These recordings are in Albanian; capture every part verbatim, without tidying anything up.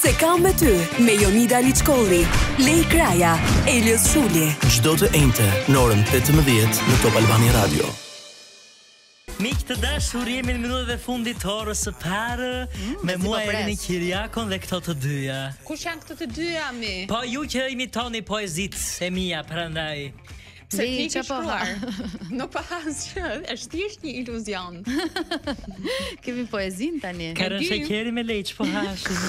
Se kam me ty me Jonida Aliçkolli, Lei Kraja, Elios Shuli. Çdo të enjte në orën tetëmbëdhjetë në Top Albania Radio. Miq të dashur, jemi në minutët e fundit të orës së parë mm, me mua Erini Kiriakon dhe këto të dyja. Kush janë këto të dyja mi? Po ju që imitoni poezit e mia, prandaj. Pse ti ke shkruar? Nuk pa asgjë, është thjesht një iluzion. Kemi poezin tani. Ka rënë shekeri me leç po hashim.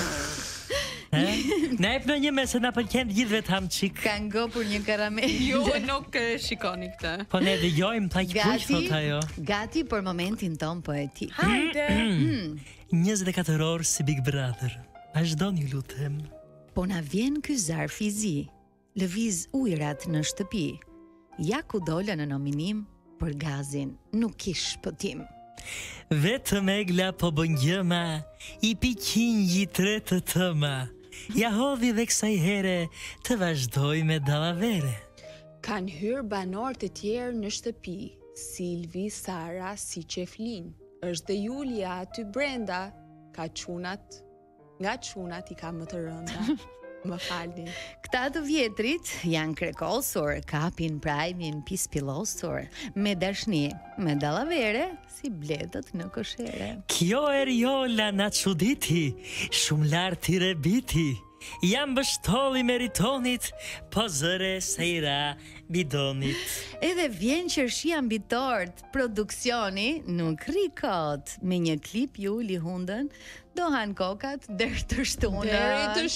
Ne e një me se na pëlqen gjithve të ham qik. Ka ngopur një karamel. Jo, nuk shikoni këtë. Po ne dëgjojmë ta që kush thot ajo. Gati për momentin ton poetik. Hajde. njëzet e katër orë si Big Brother. Vazhdoni ju lutem. Po na vjen ky zarf i zi. Lëviz ujrat në shtëpi. Ja ku dola në nominim për gazin, nuk kish shpëtim. Vetëm egla po bën gjëma, i pi qingji tre të tëma. Ja hodhi dhe kësaj here të vazhdoj me dallavere. Kan hyrë banorët e tjerë në shtëpi, Silvi, Sara, si që flin. Është dhe Julia aty brenda, ka çunat, nga çunat i ka më të rënda. Më falni. Këta të vjetrit janë krekosur, kapin prajmin pispillosur, me dashni, me dallavere, si bletët në koshere. Kjo eriola na çuditi, shumë lart i rebiti. Jam bështolli meritonit, po zëre se i ra bidonit. Edhe vjen qershia mbi tort, produksioni nuk rikot. Me një klip ju li hundën, do han kokat deri të shtunën. Deri të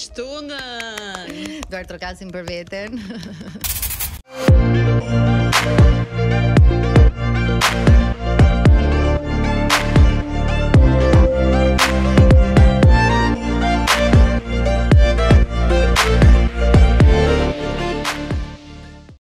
shtunën. Duar trokasin për veten.